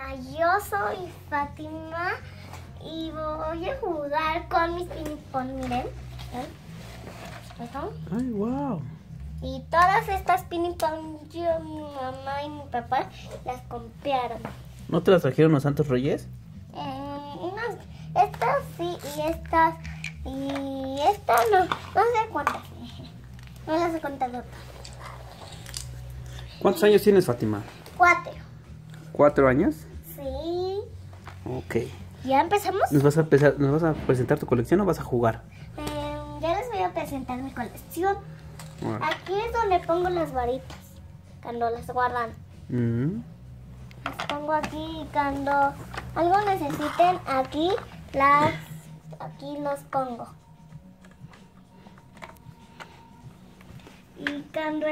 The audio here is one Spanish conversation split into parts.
Yo soy Fátima y voy a jugar con mis pinipón, miren. Ay, wow. Y todas estas pinipón, yo, mi mamá y mi papá las compraron. ¿No te las trajeron los Santos Reyes? Estas sí y estas no sé cuántas. No las he contado. ¿Cuántos años tienes, Fátima? 4. ¿4 años? Sí. Ok. ¿Ya empezamos? ¿Nos vas a presentar tu colección o vas a jugar? Ya les voy a presentar mi colección. Bueno. Aquí es donde pongo las varitas, cuando las guardan. Las pongo aquí y cuando algo necesiten, aquí los pongo. Y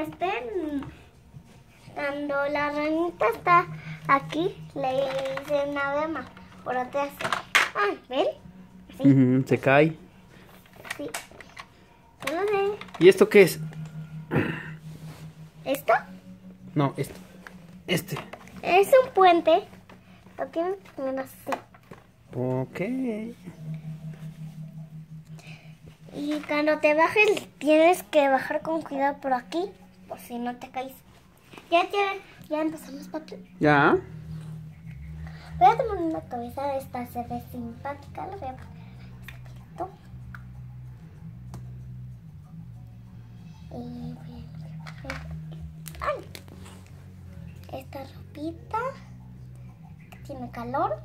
cuando la ranita está aquí, le dicen adema por atrás. Ah, ¿ven? Así. Se cae. Sí. Yo no sé. ¿Y esto qué es? ¿Esto? No, este. Es un puente. Lo tienes que poner así. Ok. Y cuando te bajes, tienes que bajar con cuidado por aquí, por si no te caes. Ya empezamos, papi. ¿Ya? Voy a tomar una cabeza de esta, se ve simpática. La voy a poner esto. Y voy a... ¡Ay! Esta ropita que tiene calor.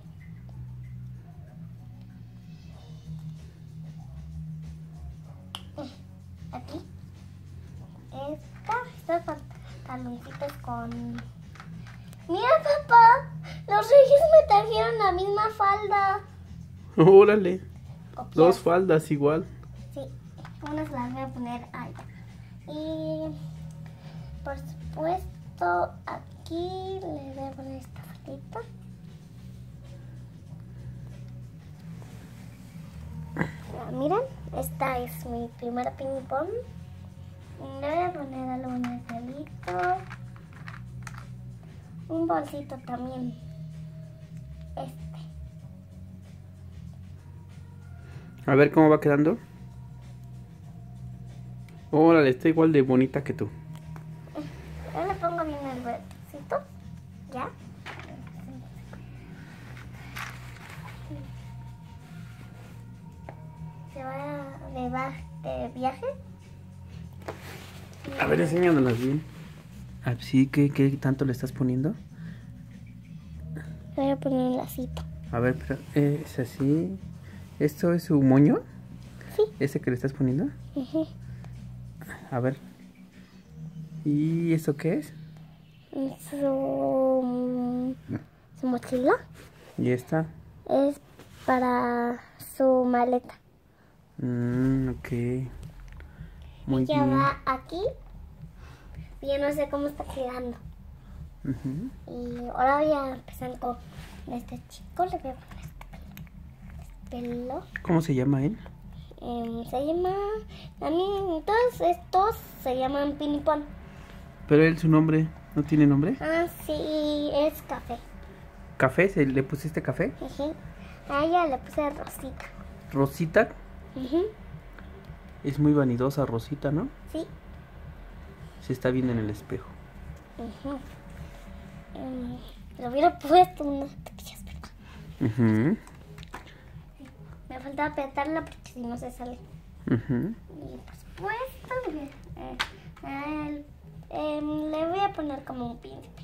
Aquí. Estos pantaloncitos con... Mira, papá, los reyes me trajeron la misma falda. Órale. Copiar. 2 faldas igual. Sí, unas las voy a poner ahí. Y por supuesto aquí le voy a poner esta faldita. Miren, esta es mi primera ping-pong. Le voy a poner algo en el pelito. Un bolsito también. A ver cómo va quedando. Órale, está igual de bonita que tú. Yo le pongo bien el bolsito. ¿Ya? Se va de viaje. A ver, enséñanos bien. ¿Sí? ¿Qué tanto le estás poniendo? Voy a poner un lacito. A ver, pero es así. ¿Esto es su moño? Sí. ¿Ese que le estás poniendo? A ver. ¿Y esto qué es? Su mochila. ¿Y esta? Es para su maleta. Ok. Muy Ya bien. va aquí. Yo no sé cómo está quedando. Y ahora voy a empezar con este chico. Le voy a poner este pelo. ¿Cómo se llama él? Se llama... A mí, todos estos se llaman pinipón. Pero él, su nombre, ¿no tiene nombre? Ah, sí, es café. ¿Café? ¿Le pusiste café? A ella le puse Rosita. ¿Rosita? Es muy vanidosa Rosita, ¿no? Sí. Se está viendo en el espejo. Le hubiera puesto unas pequeñas, ¿verdad? Me falta apretarla porque si no se sale. Y por supuesto le voy a poner como un príncipe.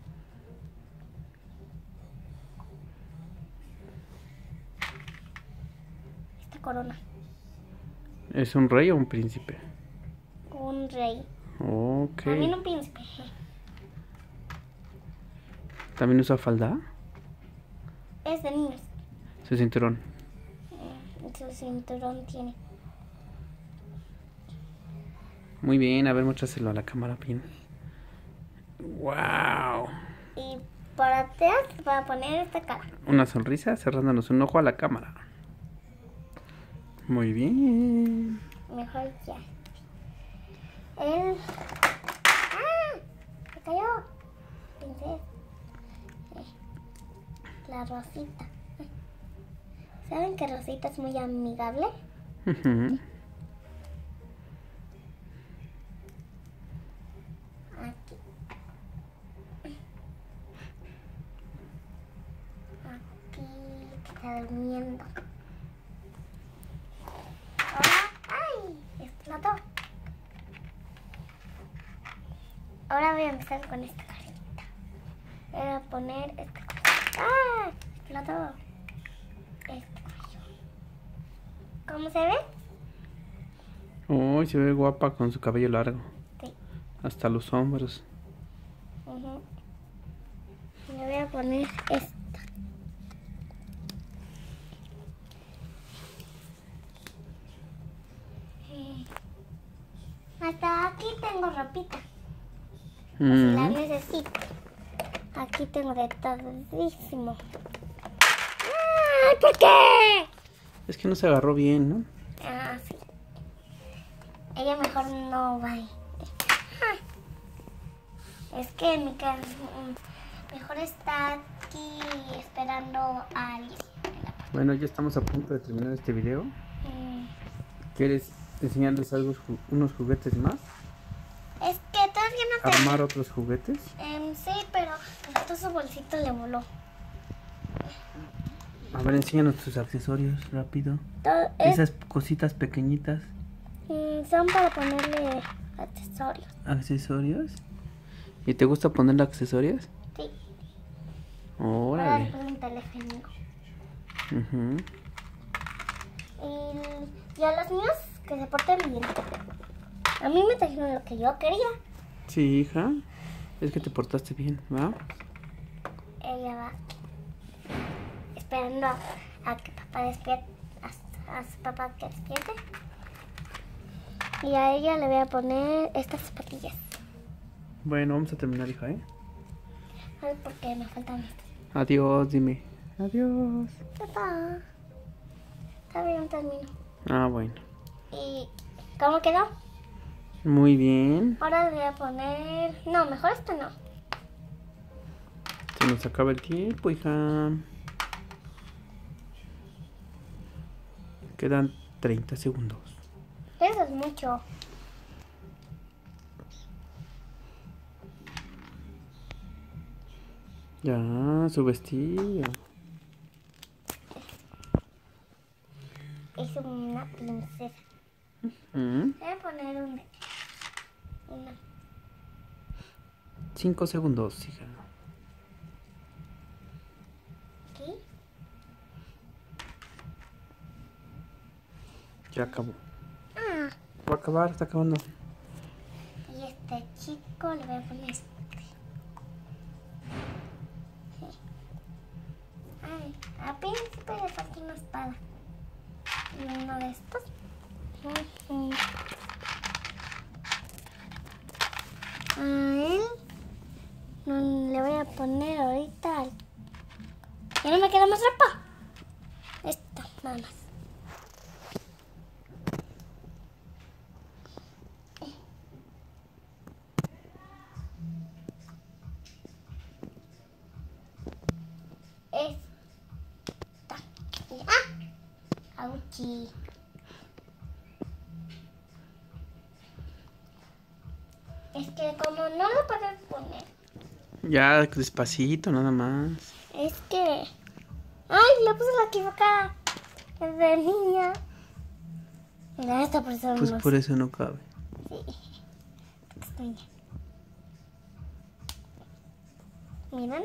Esta corona. ¿Es un rey o un príncipe? Un rey. Ok. También un príncipe. ¿También usa falda? Es de niños. Su cinturón. Su cinturón tiene. Muy bien, a ver, muéstraselo a la cámara bien. ¡Wow! Y por atrás va a poner esta cara. Una sonrisa cerrándonos un ojo a la cámara. Muy bien. Mejor ya. Él... ¡Ah! Se cayó. Pincel. la Rosita. ¿Saben que Rosita es muy amigable? Ujú. Aquí. Aquí está durmiendo. Ahora, ¡ay! Explotó. Ahora voy a empezar con esta carita. Voy a poner esta cosa. ¡Ah! Explotó. Este cuello. ¿Cómo se ve? Uy, se ve guapa con su cabello largo. Sí. Hasta los hombros. Ujú. Le voy a poner esta. Hasta aquí tengo ropita. Si la necesito. Aquí tengo de todísimo. ¡Ay, por qué! Es que no se agarró bien, ¿no? Ah, sí. Ella mejor no va ahí. Es que mi casa mejor está aquí esperando a alguien. Bueno, ya estamos a punto de terminar este video. Mm, ¿Quieres enseñarles algo, unos juguetes más? Es que todavía no te... ¿Armar otros juguetes? Sí, pero justo su bolsito le voló. A ver, enséñanos tus accesorios, rápido. Esas cositas pequeñitas. Son para ponerle accesorios. ¿Accesorios? ¿Y te gusta ponerle accesorios? Sí. Para Órale. un teléfono. Ujú. Y a los míos que se porten bien. A mí me trajeron lo que yo quería. Sí, hija. Es que te portaste bien, ¿va? Ella va esperando a que papá despierte, a su papá que despierte. Y a ella le voy a poner estas zapatillas. Bueno, vamos a terminar, hija, ¿eh? Ay, porque me faltan estas. Adiós, dime. Adiós. Papá. Todavía no termino. Ah, bueno. ¿Y cómo quedó? Muy bien. Ahora le voy a poner... No, mejor esto no. Se nos acaba el tiempo, hija. Quedan 30 segundos. Eso es mucho. Ya, su vestido. Es una princesa. ¿Mm? Voy a poner una. 5 segundos, hija. Aquí. Ya acabó. Ah. Va a acabar, está acabando. Y este chico le voy a poner este. Ay, a Príncipe le falta una espada. Y uno de estos. A él le voy a poner ahorita. Ya no me queda más ropa. Esta, nada más. Esta. Auchi. Es que como no lo puedes poner. Ya, despacito, nada más. Es que... ¡Ay! Le puse la equivocada. Es de niña. Mira, esta persona Pues no por eso no cabe. Sí. Extraña. Miren.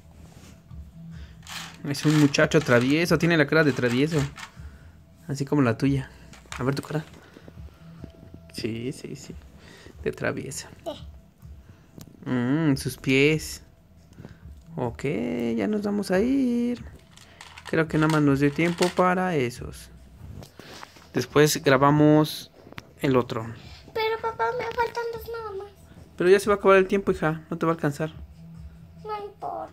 Es un muchacho travieso, tiene la cara de travieso. Así como la tuya. A ver tu cara. Sí, sí, sí. De travieso. Sus pies. Ok, ya nos vamos a ir. Creo que nada más nos dio tiempo para esos. Después grabamos el otro. Pero papá, me faltan dos nada más. Pero ya se va a acabar el tiempo, hija. No te va a alcanzar. No importa.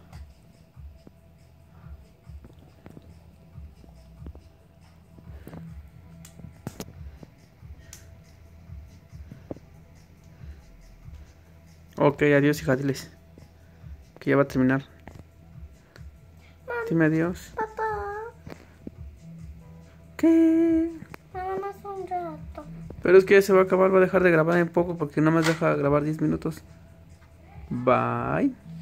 Ok, adiós, hija, diles. Que ya va a terminar. Mamá, Dime adiós. Papá. ¿Qué? Nada más un rato. Pero es que ya se va a acabar, va a dejar de grabar en poco porque nada más deja grabar 10 minutos. Bye.